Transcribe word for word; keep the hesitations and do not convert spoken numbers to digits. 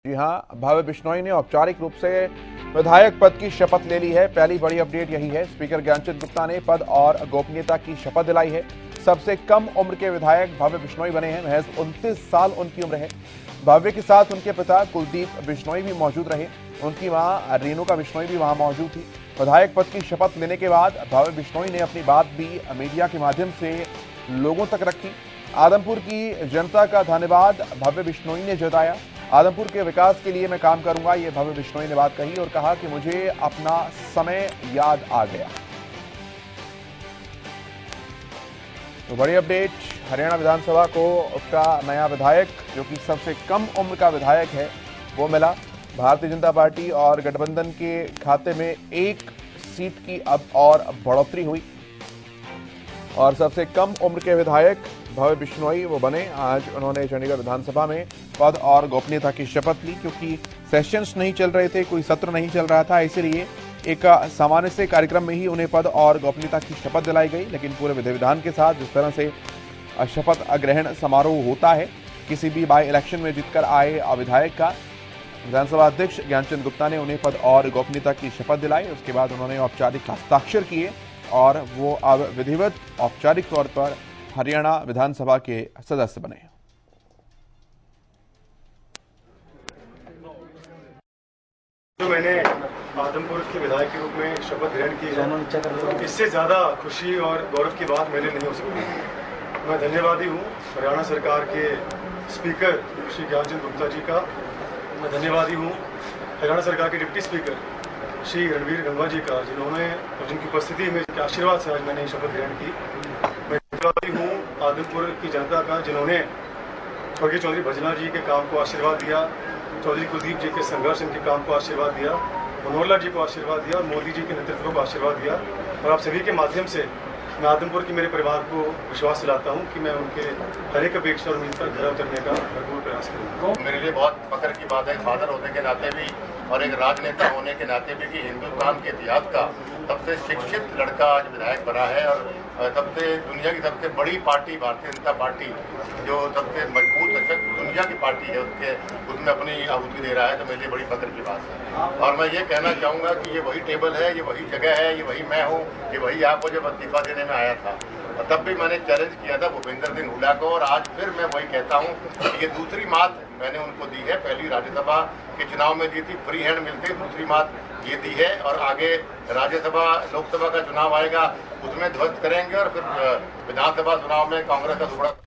जी हां, भव्य बिश्नोई ने औपचारिक रूप से विधायक पद की शपथ ले ली है। पहली बड़ी अपडेट यही है, स्पीकर ज्ञानचंद गुप्ता ने पद और गोपनीयता की शपथ दिलाई है। सबसे कम उम्र के विधायक भव्य बिश्नोई बने हैं। महज उनतीस साल उनकी उम्र है। भव्य के साथ उनके पिता कुलदीप बिश्नोई भी मौजूद रहे। उनकी मां रेणुका बिश्नोई भी वहां मौजूद थी। विधायक पद की शपथ लेने के बाद भव्य बिश्नोई ने अपनी बात भी मीडिया के माध्यम से लोगों तक रखी। आदमपुर की जनता का धन्यवाद भव्य बिश्नोई ने जताया। आदमपुर के विकास के लिए मैं काम करूंगा, ये भव्य बिश्नोई ने बात कही और कहा कि मुझे अपना समय याद आ गया। तो बड़ी अपडेट, हरियाणा विधानसभा को उसका नया विधायक, जो कि सबसे कम उम्र का विधायक है, वो मिला। भारतीय जनता पार्टी और गठबंधन के खाते में एक सीट की अब और बढ़ोतरी हुई और सबसे कम उम्र के विधायक भव्य बिश्नोई वो बने। आज उन्होंने चंडीगढ़ विधानसभा में पद और गोपनीयता की शपथ ली, क्योंकि सेशंस नहीं चल रहे थे, कोई सत्र नहीं चल रहा था, इसीलिए एक सामान्य से कार्यक्रम में ही उन्हें पद और गोपनीयता की शपथ दिलाई गई। लेकिन पूरे विधि विधान के साथ जिस तरह से शपथ ग्रहण समारोह होता है किसी भी बाई इलेक्शन में जीतकर आए विधायक का, विधानसभा अध्यक्ष ज्ञानचंद गुप्ता ने उन्हें पद और गोपनीयता की शपथ दिलाई। उसके बाद उन्होंने औपचारिक हस्ताक्षर किए और वो अब विधिवत औपचारिक तौर पर हरियाणा विधानसभा के सदस्य बने। जो मैंने आदमपुर के विधायक के रूप में शपथ ग्रहण की है, इससे ज्यादा खुशी और गौरव की बात मेरे लिए नहीं हो सकती। मैं धन्यवादी हूँ हरियाणा सरकार के स्पीकर श्री ज्ञानचंद गुप्ता जी का। मैं धन्यवादी हूँ हरियाणा सरकार के डिप्टी स्पीकर श्री रणवीर गंगवा जी का, जिन्होंने जिनकी उपस्थिति में के आशीर्वाद से आज मैंने शपथ ग्रहण की। मैं धन्यवादी हूँ आदमपुर की जनता का, जिन्होंने स्वर्गीय चौधरी भजनाल जी के काम को आशीर्वाद दिया, चौधरी कुलदीप जी के संघर्ष इनके काम को आशीर्वाद दिया, मनोहर लाल जी को आशीर्वाद दिया, मोदी जी के नेतृत्व को आशीर्वाद दिया। और आप सभी के माध्यम से मैं आदमपुर के मेरे परिवार को विश्वास दिलाता हूं कि मैं उनके हर एक अपेक्षा और उम्मीद पर खरा उतरने का भरपूर प्रयास करूंगा। मेरे लिए बहुत फख्र की बात है, फादर होने के नाते भी और एक राजनेता होने के नाते भी कि हिंदुस्तान के इतिहास का सबसे शिक्षित लड़का आज विधायक बना है और सबसे दुनिया की सबसे बड़ी पार्टी भारतीय जनता पार्टी, जो सबसे मजबूत सशक्त दुनिया की पार्टी है, उसके उसमें अपनी आहुति दे रहा है, तो मेरे लिए बड़ी फख्र की बात है। और मैं ये कहना चाहूँगा कि ये वही टेबल है, ये वही जगह है, ये वही मैं हूँ, ये वही आपको जब इस्तीफा देने में आया था और तब भी मैंने चैलेंज किया था भूपेंद्र सिंह हुड्डा को, और आज फिर मैं वही कहता हूँ कि ये दूसरी मात मैंने उनको दी है। पहली राज्यसभा के चुनाव में दी थी, फ्री हैंड मिलती, दूसरी मात ये दी है और आगे राज्यसभा लोकसभा का चुनाव आएगा उसमें ध्वस्त करेंगे और फिर विधानसभा चुनाव में कांग्रेस का टुकड़ा